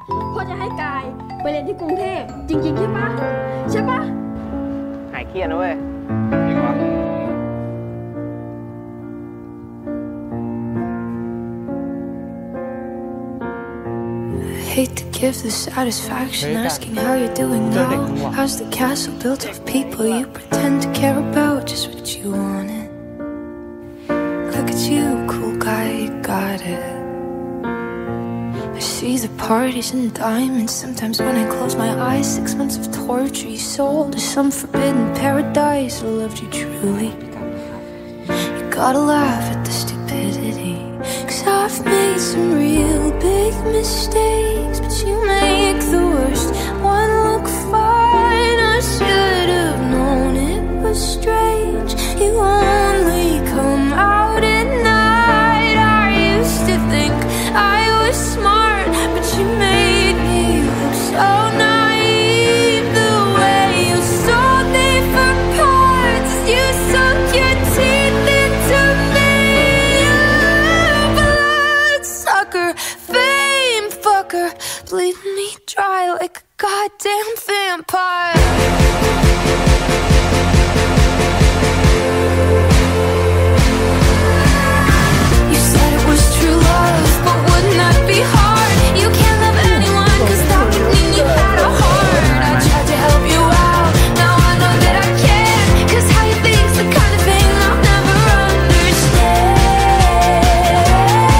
พ่อจะให้กายไปเรียนที่กรุงเทพจริงๆใช่ปะใช่ปะหายเครียดนะเว้ยจริงวะ Hate to give the satisfaction asking how you're doing now. How's the castle built of people you pretend to care about? Just what you wanted. Look at you, cool guy, you got it. I see the parties and diamonds. Sometimes when I close my eyes, 6 months of torture you sold to some forbidden paradise. I loved you truly. You gotta laugh at the stupidity, 'cause I've made some real big mistakes, but you make the worst one look fine. I should have known it was strange. You only come out at night. I used to think I was smart, but you made me look so naive. The way you sold me for parts, you sunk your teeth into me. Bloodsucker, fame fucker, bleeding me dry like a goddamn vampire. You said it was true love, but wouldn't that be hard? You can't love anyone, 'cause that would mean you had a heart. I tried to help you out, now I know that I can't, 'cause how you think's the kind of thing I'll never understand.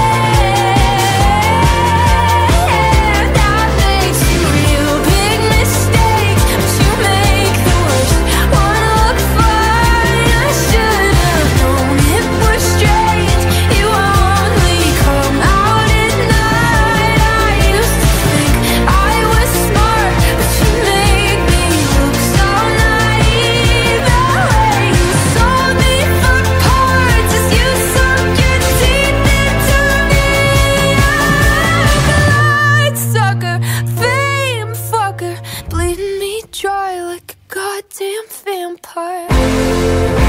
I've made some real big mistakes, but you make the worst one look fine. I should have known it was strange. You only come out at night. I used to think I was smart, but you made me look so naive. The way you sold me for parts as you sunk your teeth into me. Bloodsucker, fame fucker, bleeding me dry like a goddamn vampire.